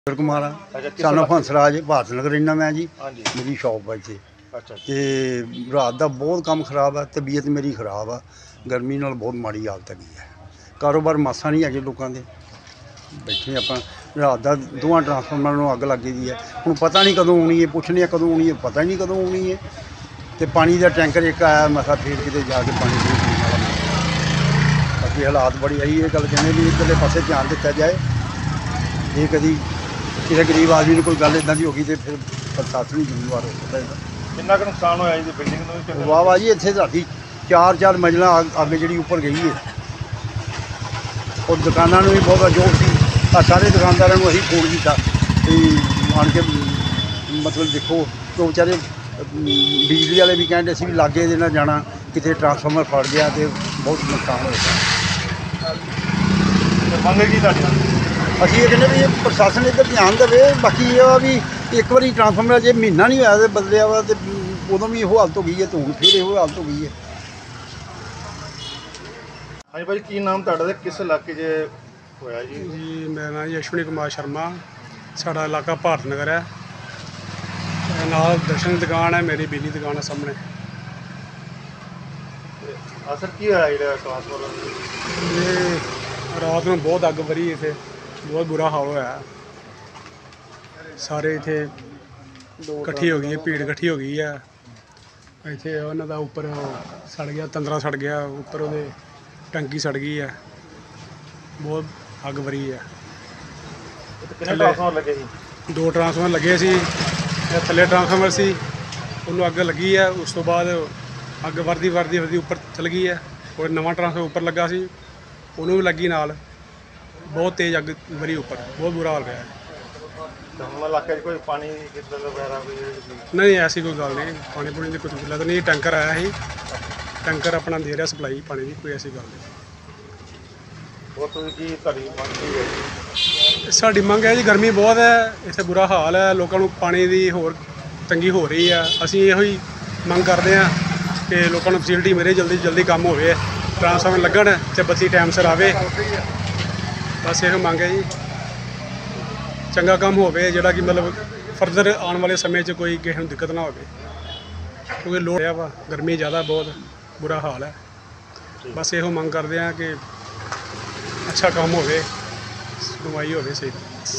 Kumar son of Hansraj Bharat Nagar रहना मैं जी। मेरी शॉप है इतने तो रात का बहुत काम खराब है। तबीयत मेरी खराब है, गर्मी नाल बहुत माड़ी हालत है। कारोबार मासा नहीं है लोगों के बैठे आप रात का दोवां ट्रांसफार्मर में अग लग गई है। हूँ पता नहीं कदों आनी है, पुछने कदों आनी है, पता ही नहीं कदों आनी है। तो पानी का टैंकर एक आया मसा फिर कितने जाके पानी बाकी हालात बड़ी आई ये गल कहने भी इधरले पासे ध्यान दिता जाए। ये कभी किसी गरीब आदमी को कोई गल इदा की होगी तो फिर प्रशासन ही जिम्मेवार हो सकता है। कितना नुकसान होया जी बिल्डिंग वाह वाह जी इतने साडी चार मंजिल अग जी उपर गई है और दुकानों भी बहुत जोर सी। सारे दुकानदारों को अभी फोन किया आन के मतलब देखो तो बेचारे बिजली वाले भी कहते असी भी लागे देना जाना कितने ट्रांसफार्मर फट गया तो बहुत नुकसान होगा। असी ये कहते भी प्रशासन इधर ध्यान देवे। बाकी ये भी एक बार ट्रांसफार्मर जो महीना नहीं होया तो बदलिया वा तो उदों भी यह हालत हो गई है तो हूँ फिर यह हालत हो गई है। हाँ जी भाई की नाम तुहाडा किस इलाके होया जी? जी मेरा नाम जी अश्विनी कुमार शर्मा। साड़ा इलाका भारत नगर है, नाल दर्शन दुकान है, मेरी बिजली दुकान है सामने। असर की होया जेड़ा ट्रांसफार्मर? ये रात में बहुत अग भरी इतने, बहुत बुरा हाल होया। सारे इतने इकट्ठी हो गई है, भीड़ इकट्ठी हो गई है। इतने उन्होंने उपर सड़ गया, तंदरा सड़ गया, उपर वो टंकी सड़ गई है, बहुत अग भरी है। ट्रांसफार्मर लगे जी? 2 ट्रांसफार्मर लगे सी, थले ट्रांसफार्मर सी उन्होंने अग लगी है। उस तो बाद अग वरदी उपर चल गई है और नवा ट्रांसफार्मर उपर लगा सी उन्होंने भी लगी नाल। बहुत तेज़ अग भरी उपर, बहुत बुरा हाल रहा है। कोई पानी नहीं ऐसी कोई गल नहीं, पानी पूनी की कुछ दिक्कत नहीं। टैंकर आया ही, टैंकर अपना दे रहा सप्लाई पानी की, कोई ऐसी गल नहीं। साड़ी मंग है जी, गर्मी बहुत है इतने, बुरा हाल है, लोगों को पानी की होर तंगी हो रही है। असी यो मंग करते हैं कि लोगों को फैसिलिटी मिले, जल्दी जल्दी काम हो, ट्रांसफार्मर लगन तो बत्ती टाइम सिर आवे। बस यह मंग है जी, चंगा काम हो जोड़ा कि मतलब फर्दर आने वाले समय कोई किसी को दिक्कत ना हो, क्योंकि लोड़ है वा गर्मी ज़्यादा, बहुत बुरा हाल है। बस यो मंग करते हैं कि अच्छा काम हो, सुनवाई हो सही।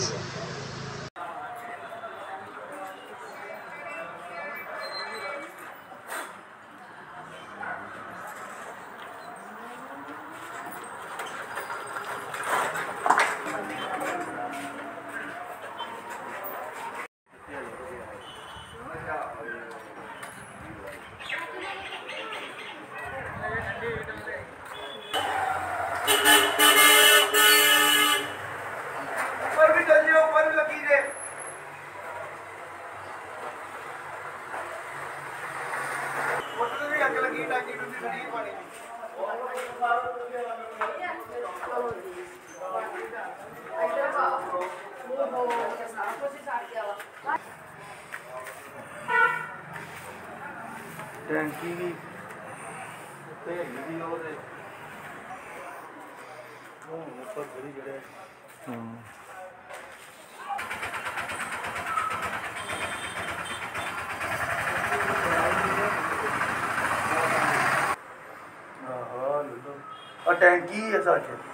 टैंकी भी टैंकी है सच